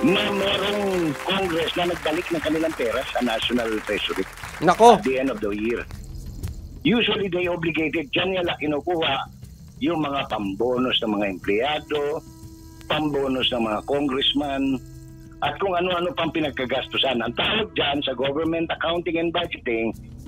na merong Congress na nagbalik ng kanilang pera sa National Treasury Nako. at the end of the year. Usually, they obligated. Diyan nila kinukuha yung mga pambonus ng mga empleyado, pambonus ng mga congressman, at kung ano-ano pang pinagkagastusan. Ang tawag dyan sa government accounting and budgeting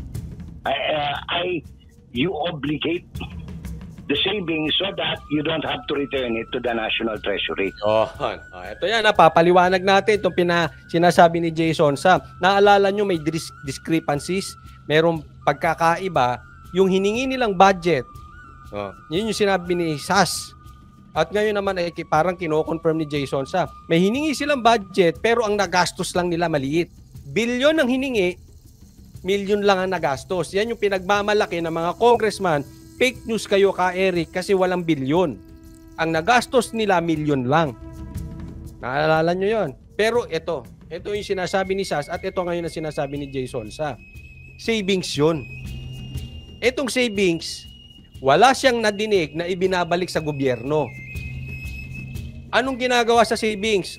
ay you obligate the savings so that you don't have to return it to the National Treasury. Ito yan, papaliwanag natin itong sinasabi ni Jason sa. Naalala nyo may discrepancies, merong pagkakaiba, yung hiningi nilang budget. Yun yung sinabi ni SAS. At ngayon naman ay parang kino-confirm ni Jason sa. May hiningi silang budget pero ang nagastos lang nila maliit. Bilyon ang hiningi, milyon lang ang nagastos. Yan yung pinagmamalaki ng mga congressman. Fake news kayo ka Eric kasi walang bilyon. Ang nagastos nila milyon lang. Naalala nyo yon. Pero ito yung sinasabi ni SAS at ito ngayon ang sinasabi ni Jason sa. Savings yun. Itong savings, wala siyang nadinig na ibinabalik sa gobyerno. Anong ginagawa sa savings?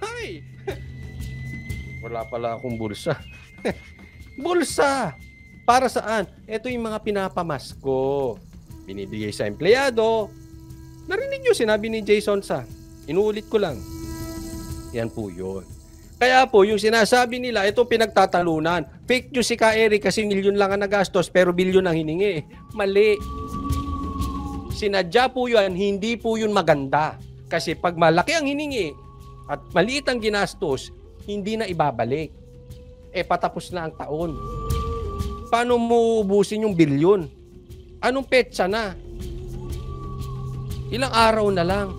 Wala pala akong bulsa. Bulsa! Para saan? Ito yung mga pinapamasko. Binibigay sa empleyado. Narinig nyo, sinabi ni Jason sa. Inuulit ko lang. Yan po yun. Kaya po, yung sinasabi nila, ito pinagtatalunan. Fake news si Ka Eric kasi milyon lang ang nagastos pero bilyon ang hiningi. Mali. Sinadya po yun, hindi po yun maganda. Kasi pag malaki ang hiningi at maliit ang ginastos, hindi na ibabalik. Patapos na ang taon. Paano mo ubusin yung bilyon? Anong petsa na? Ilang araw na lang.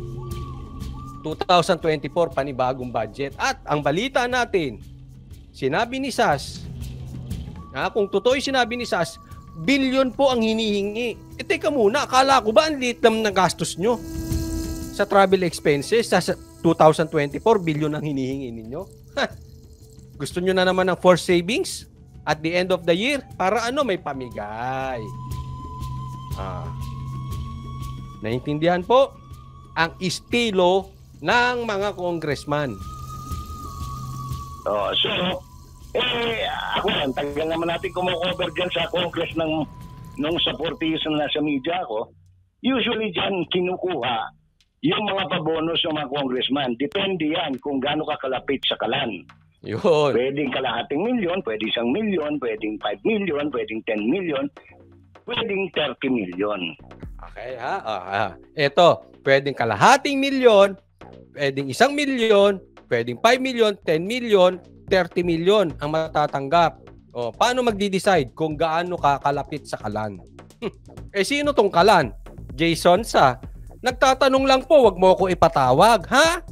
2024, panibagong budget. At ang balita natin, sinabi ni SAS, kung totoo yung sinabi ni SAS, bilyon po ang hinihingi. Teka muna, akala ko ba ang liit ng gastos nyo? Sa travel expenses, sa 2024, bilyon ang hinihingi ninyo? Gusto nyo na naman ng forced savings? At the end of the year, para may pamigay. Naintindihan po ang estilo ng mga congressman. Ako yan, tagal naman natin kumukover dyan sa congress nung sa 40 years na nasa media ako. Usually dyan kinukuha yung mga pabonus ng mga congressman. Depende yan kung gaano kakalapit sa kalan. Yun. Pwedeng kalahating milyon, pwedeng 1 milyon, pwedeng 5 milyon, pwedeng 10 milyon, pwedeng 30 milyon. Okay ha? Ito, pwedeng kalahating milyon, pwedeng 1 milyon, pwedeng 5 milyon, 10 milyon, 30 milyon ang matatanggap. Paano magdi-decide kung gaano kakalapit sa kalan? Sino tong kalan? Jason sa. Nagtatanong lang po, wag mo ako ipatawag, ha?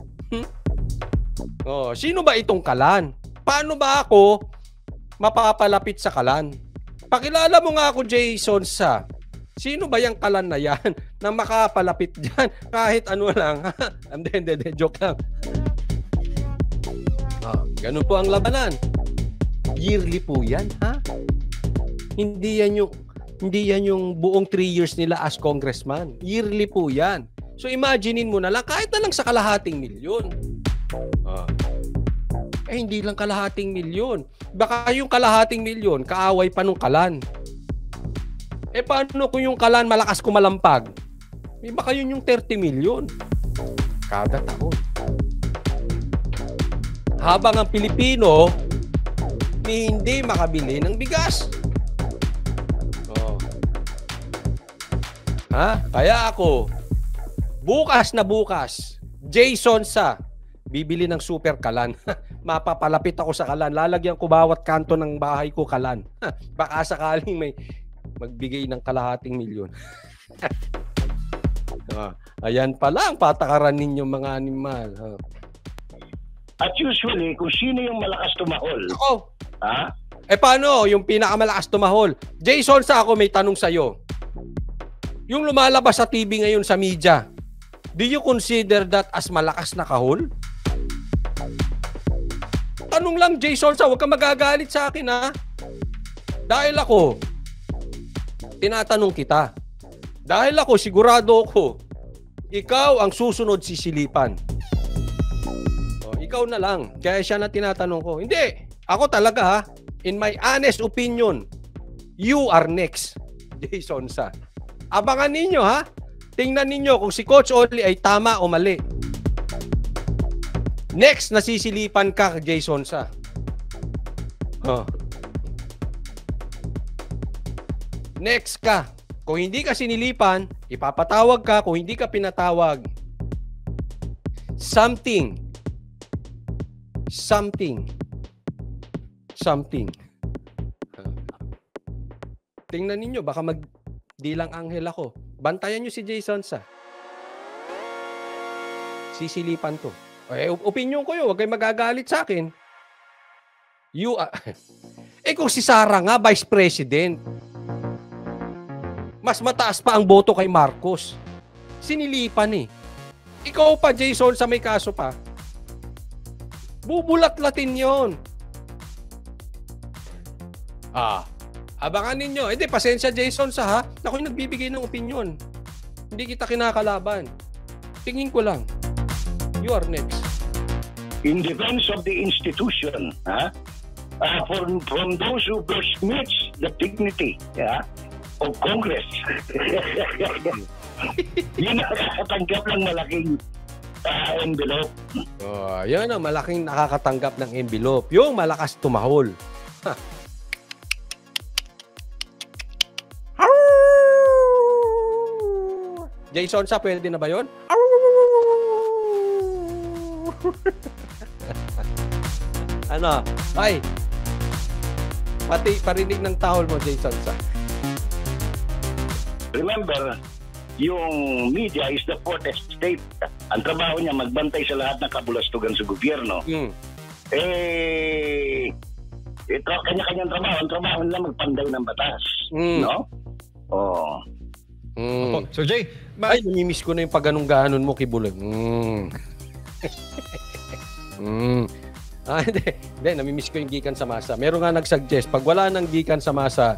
Sino ba itong kalan? Paano ba ako mapapalapit sa kalan? Pakilala mo nga ako, Jason sa. Sino ba yung kalan na yan na makapalapit dyan kahit ano lang? Hindi, joke lang. Ganun po ang labanan. Yearly po yan, ha? Hindi yan yung buong 3 years nila as congressman. Yearly po yan. So imaginein mo na lang, kahit na lang sa kalahating milyon. Hindi lang kalahating milyon. Baka yung kalahating milyon, kaaway pa nung kalan. Paano kung yung kalan malakas kumalampag? Baka yun yung 30 milyon. Kada taon. Habang ang Pilipino, hindi makabili ng bigas. Kaya ako, bukas na bukas, Jason sa bibili ng super kalan. Mapapalapit ako sa kalan. Lalagyan ko bawat kanto ng bahay ko kalan. Baka sakaling may magbigay ng kalahating milyon. Ayan pala ang patakaran ninyo mga animal. At usually, kung sino yung malakas tumahol. Paano yung pinakamalakas tumahol? Jason sa ako may tanong sa'yo. Yung lumalabas sa TV ngayon sa media, do you consider that as malakas na kahol? Tanong lang, Jason, huwag ka magagalit sa akin, ha? Dahil ako, tinatanong kita. Dahil ako, sigurado ako, ikaw ang susunod sisilipan. Ikaw ikaw na lang. Kaya siya na tinatanong ko. Hindi. Ako talaga ha. In my honest opinion, you are next, Jason Sa. Abangan ninyo ha. Tingnan ninyo kung si Coach Oli ay tama o mali. Next, nasisilipan ka, Jason Sa. Oh. Next ka. Kung hindi ka sinilipan, ipapatawag ka. Kung hindi ka pinatawag, something. Tingnan ninyo, baka magdilang anghel ako. Bantayan nyo si Jason Sa. Sisilipan to. Opinion ko yun, huwag kayo magagalit sa akin. Kung si Sara nga, Vice President, mas mataas pa ang boto kay Marcos. Sinilipan eh. Ikaw pa, Jason, sa may kaso pa. Bubulat-latin yon. Abangan ninyo. Hindi, pasensya, Jason, sa ha. Ako'y nagbibigay ng opinion. Hindi kita kinakalaban. Tingin ko lang. You are next. In defense of the institution, from those who besmirch the dignity of Congress, yun ang nakakatanggap ng malaking envelope. Yan ang malaking nakakatanggap ng envelope. Yung malakas tumahol. Jason Sa, pwede na ba yun? Ano? Ay! Pati parinig ng tahol mo, Jason Sa. Remember, yung media is the fourth estate. Ang trabaho niya, magbantay sa lahat ng kabulastugan sa gobyerno. Kanya-kanyang trabaho. Ang trabaho nila magpanday ng batas. No? Sir Jay, ay, namimiss ko na yung pagganong-ganon mo, Kibuloy. Hindi, namimiss ko yung gikan sa masa. Meron nga nag-suggest, pag wala nang gikan sa masa,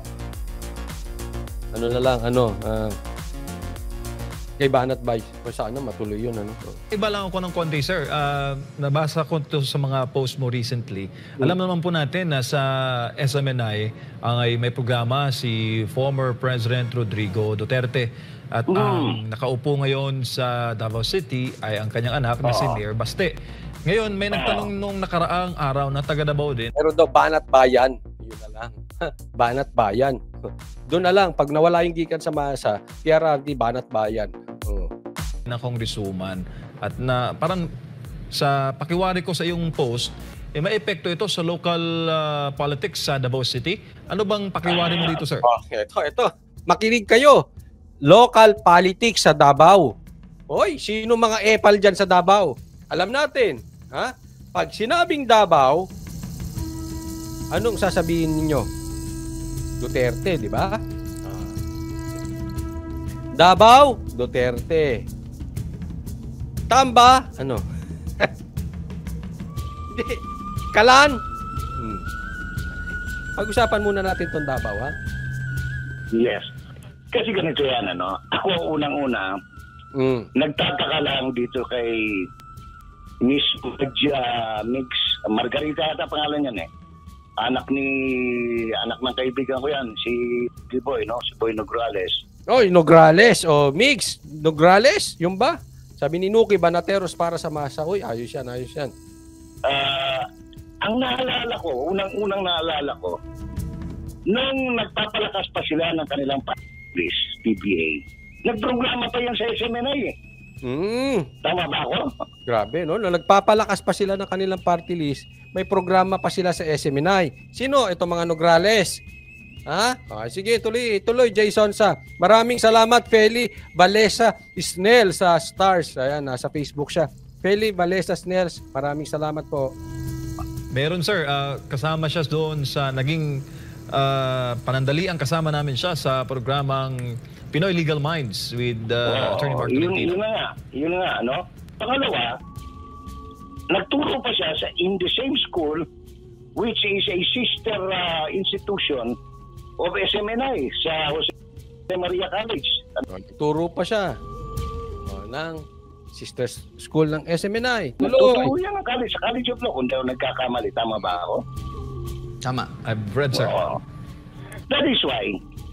kay Banat Bay. Sana matuloy yun. Iba lang ako ng konti, sir. Nabasa ko to sa mga post mo recently. Alam naman po natin na sa SMNI ay may programa si former President Rodrigo Duterte. At ang nakaupo ngayon sa Davao City ay ang kanyang anak na si Mayor Baste. Ngayon, may nagtanong nung nakaraang araw na taga Davao din. Pero daw, Banat Bayan. Yun na lang. Banat Bayan. Doon na lang. Pag nawala yung gikan sa masa, PRRD, Banat Bayan. Na congresswoman. At na parang sa pakiwari ko sa iyong post, may epekto ito sa local politics sa Davao City. Ano bang pakiwari mo dito, sir? Ito. Makinig kayo. Local politics sa Davao. Hoy, sino mga epal dyan sa Davao? Alam natin. Ha? Pag sinabing Davao, anong sasabihin ninyo? Duterte, di ba? Davao, Duterte. Tamba, ano? Kalan. Pag-usapan muna natin itong Davao, ha? Yes. Kasi ganito yan, ano? Ako unang-una, nagtataka lang dito kay Miss Margarita ata pangalan yan eh. Anak ng kaibigan ko yan, si Boy, no? Si Boy Nograles. Nograles. Mix. Nograles? Yung ba? Sabi ni Nuki, Banateros para sa masa. Ayos yan. Ang naalala ko, unang naalala ko, nung nagpapalakas pa sila ng kanilang PBA, nagprograma pa yan sa SMNI eh. Tama ba ako? Grabe, no? Nung nagpapalakas pa sila ng kanilang party list, may programa pa sila sa SMNI. Sino? Ito mga Nograles. Ha? Sige, tuloy, Jason Sa. Maraming salamat, Feli Balesa Snell sa Stars. Ayan, nasa Facebook siya. Feli Balesa Snell, maraming salamat po. Meron, sir. Kasama siya doon sa naging panandalian. Kasama namin siya sa programang Pinoy Legal Minds with Attorney Mark Tolentino. Yun nga, no? Pangalawa, nagturo pa siya in the same school which is a sister institution of SMNI sa Jose Maria College. Turo pa siya. sister school ng SMNI. Tuloy. Matutuluyan ang college. Sa College of Law, kung daw nagkakamali, tama ba ako? Tama. I've read, sir. Oo. That is why,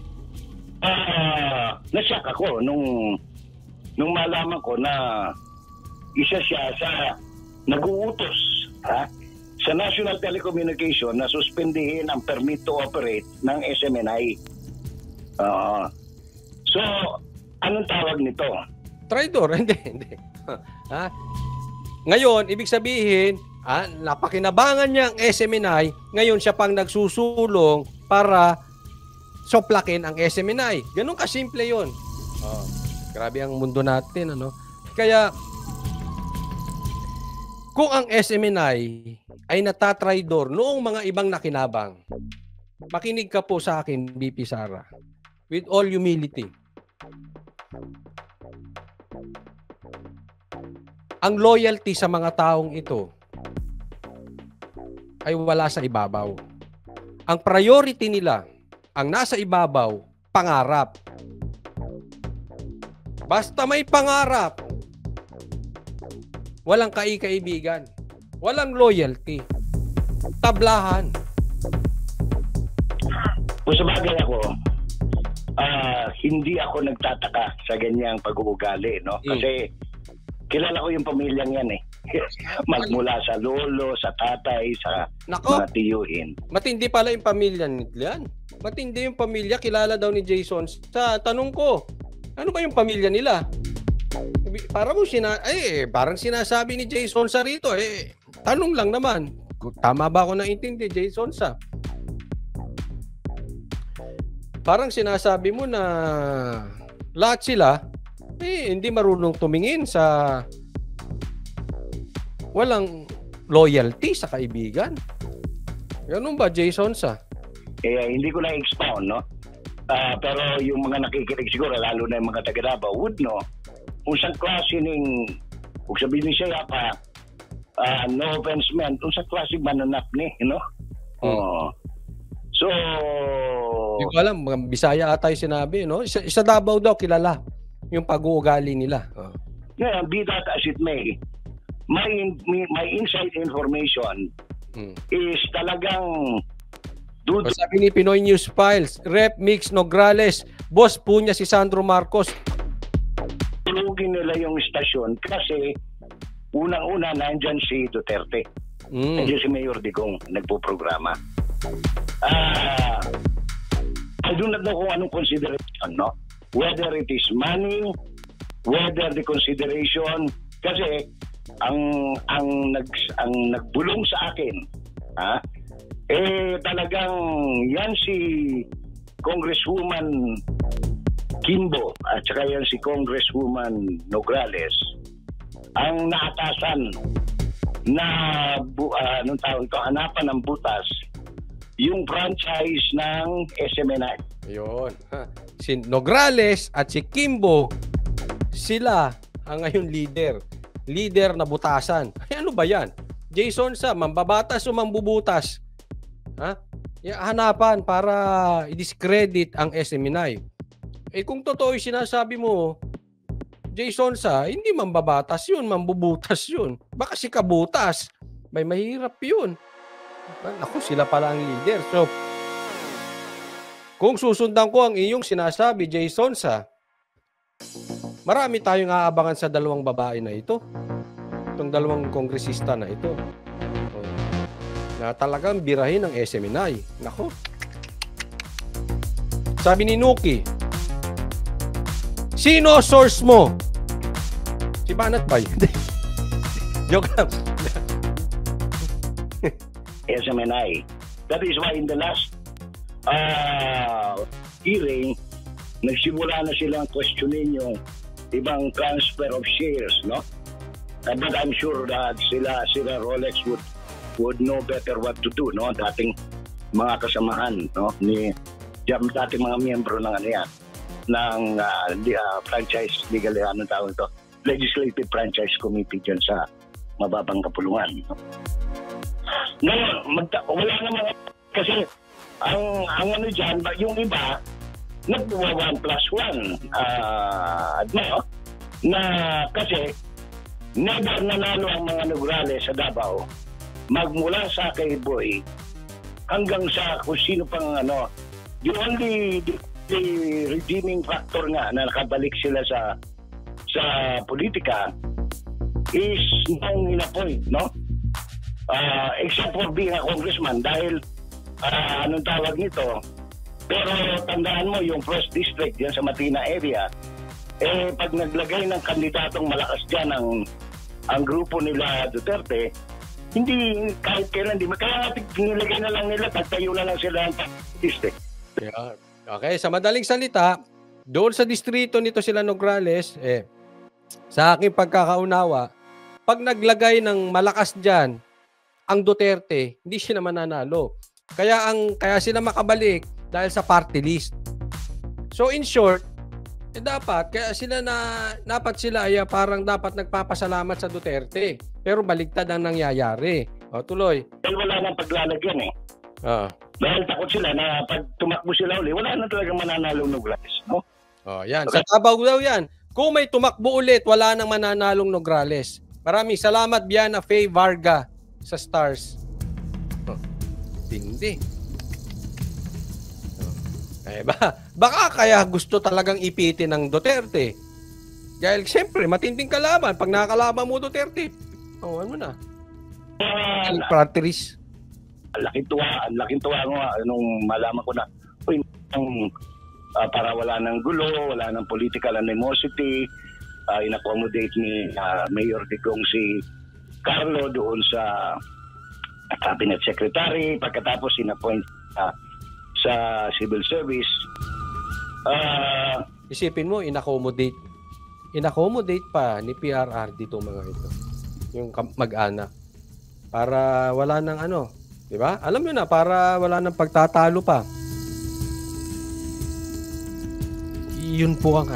nasyak ako nung malaman ko na isa siya sa nag-uutos sa National Telecommunication na suspendihin ang permit to operate ng SMNI. So, anong tawag nito? Traidor, hindi. Ngayon, ibig sabihin, napakinabangan niya ang SMNI, ngayon siya pang nagsusulong para soplakin ang SMNI. Ganun kasimple yun. Grabe ang mundo natin, ano? Kaya, kung ang SMNI ay natatraidor noong mga ibang nakinabang, makinig ka po sa akin, BP Sara, with all humility. Ang loyalty sa mga taong ito ay wala sa ibabaw. Ang priority nila, ang nasa ibabaw, pangarap. Basta may pangarap, walang kaibigan, walang loyalty, tablahan. Kung sabagay ako, hindi ako nagtataka sa ganyang pag-uugali, no? Kasi kilala ko yung pamilyang yan eh. Magmula sa lolo, sa tatay, sa mga tiyuhin. Matindi pala yung pamilya nila. Matindi yung pamilya, kilala daw ni Jason. Sa tanong ko, ano ba yung pamilya nila? Parang sinasabi ni Jason sa rito, tanong lang naman. Tama ba ako naintindi, Jason sa? Parang sinasabi mo na lahat sila hindi marunong tumingin sa walang loyalty sa kaibigan. Ganun ba, Jason sa? Hindi ko na expound, no? Pero yung mga nakikinig siguro, lalo na yung mga taga-Davao, would know kung saan klase kung sabihin siya pa, no offense man, kung saan klase mananap ni, you know? So, hindi ko alam, mga Bisaya ata yung sinabi, no? Isa Davao daw, kilala yung pag-uugali nila. Yeah, be that as it may, my inside information is talagang sabi ni Pinoy News Files, Rep Mix Nograles, boss po niya si Sandro Marcos. Tulugin nila yung istasyon kasi unang-una nandyan si Duterte. Nandyan si Mayor Digong nagpo-programa. I do not know kung anong consideration, no? Whether it is money, whether the consideration, kasi ang nagbulong sa akin, talagang yan si Congresswoman Kimbo at saka yan si Congresswoman Nograles ang naatasan na hanapan ng butas yung franchise ng SMNI. Yun. Si Nograles at si Kimbo, sila ang ngayon leader na butasan. Ay, ano ba yan? Jason sa mambabatas o mambubutas? Hanapan para i-discredit ang SMNI. Kung totoo yung sinasabi mo, Jason sa, hindi mambabatas yun, mambubutas yun. Baka si kabutas. May mahirap yun. Naku, sila pala ang leader. So, kung susundan ko ang iyong sinasabi, Jason sa, marami tayong aabangan sa dalawang babae na ito. Itong dalawang kongresista na ito. Na talagang birahin ng SMNI. Nako. Sabi ni Nuki, sino source mo? Si Banat ba yun? Joke lang. SMNI. That is why in the last hearing, nagsimula na silang questionin yung ibang transfer of shares, no? But I'm sure that sila Rolex would know better what to do, no? Dating mga kasamahan, no? Dating mga miyembro ng ng franchise legal, tawag ito? Legislative Franchise Committee dyan sa mababang kapulungan. Ngayon, wala naman kasi ang dyan, yung iba, nagbuwa 1+1. Na kasi never nanalo ang mga Nograles sa Davao, magmula sa kay Boy hanggang sa kung sino pang ano. The only redeeming factor nga na nakabalik sila sa politika is nung in-appoint, no? Except for being a congressman, dahil anong tawag nito, pero tandaan mo yung first district yan sa Matina area, pag naglagay ng kandidatong malakas dyan ang grupo nila Duterte, hindi kahit kailan, kaya nilagay na lang nila, tagtayo na lang sila ng district. Yeah. Okay, sa madaling salita, doon sa distrito nito sila Nograles, sa aking pagkakaunawa, pag naglagay ng malakas dyan, ang Duterte, hindi siya mananalo. Kaya sila makabalik dahil sa party list. So in short, dapat sila ay parang dapat nagpapasalamat sa Duterte. Pero baligtad ang nangyayari. O tuloy. Dahil wala nang paglalagyan Dahil takot sila na pag tumakbo sila uli, wala na talaga mananalong Nograles, no? Yan. Sa Davao daw yan. Kung may tumakbo ulit, wala nang mananalong Nograles. Maraming salamat, Biana Faye Varga sa Stars. Hindi. Baka kaya gusto talagang ipitin ng Duterte. Dahil siyempre, matinding kalaban. Pag nakakalaban mo Duterte, ano na? Party Ang laking tuwa nga nung malaman ko na para wala ng gulo, wala ng political animosity, in-accommodate ni Mayor Digong si Carlo doon sa cabinet secretary, pagkatapos in-appoint sa civil service. Isipin mo, in-accommodate pa ni PRRD itong mga ito, yung mag-anak, para wala ng di ba? Alam nyo na, para wala ng pagtatalo pa. Yun po ang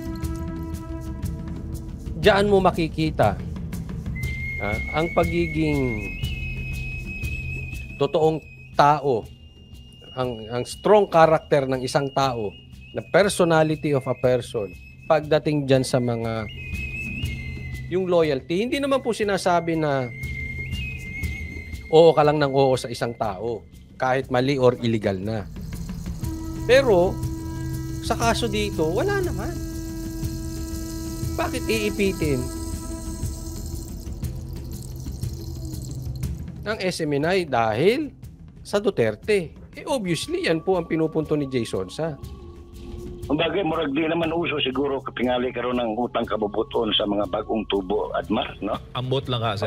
Diyan mo makikita ang pagiging totoong tao, ang strong character ng isang tao, the personality of a person, pagdating dyan sa mga yung loyalty. Hindi naman po sinasabi na oo ka lang ng oo sa isang tao, kahit mali or illegal na. Pero, sa kaso dito, wala naman. Bakit iipitin ng SMNI dahil sa Duterte? Obviously, yan po ang pinupunto ni Jason sa. Ang bagay, murag di naman uso siguro kapingali karon ng utang kabubuton sa mga bagong tubo at mar, no? Ambot lang ka, sir.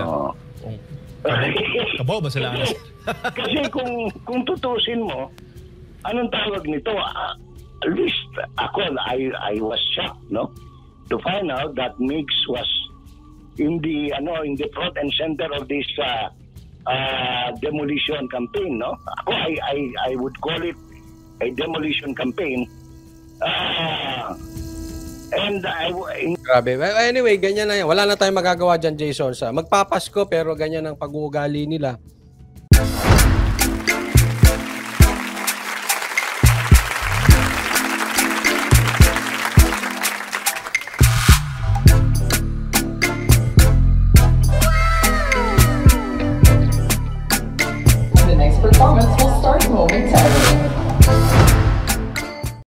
Kabaw ba sila? Kasi kung tutusin mo, anong tawag nito? At least ako, I was shocked, no? To find out that Mix was in the front and center of this demolition campaign, no? Ako, I would call it a demolition campaign. Grabe. Anyway, ganyan na yan. Wala na tayong magagawa dyan, Jason. Magpapasko pero ganyan ang pag-uugali nila.